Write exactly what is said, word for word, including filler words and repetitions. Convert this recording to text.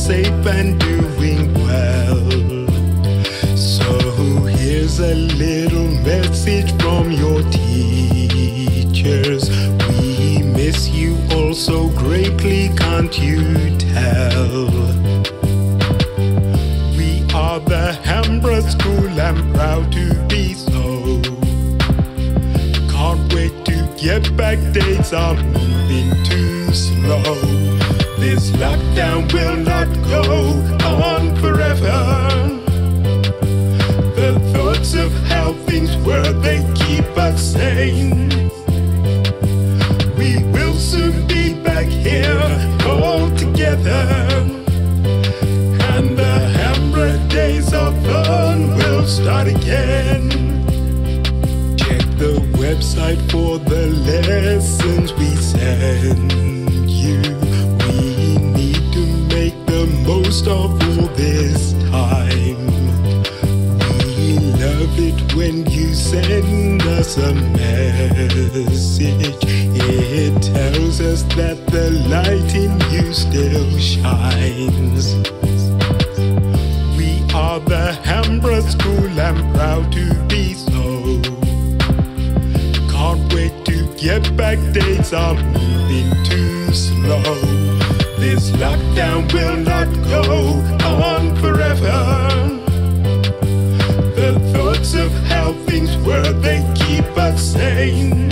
safe and doing well. So here's a little message from your teachers. We miss you all so greatly, can't you tell? We are the Hambra School and proud to be so. Can't wait to get back, days are moving too slow. This lockdown will not go on forever. The thoughts of how things were, they keep us sane. We will soon be back here all together, and the Hambra days of fun will start again. Check the website for the lessons we send you. We need to make the most of all this time. We love it when you send us a message. It tells us that the light in you still shines. We are the Hambra School and proud to be so. Can't wait to get back, days are moving too slow. This lockdown will not go on forever. The thoughts of how things were, they keep us sane.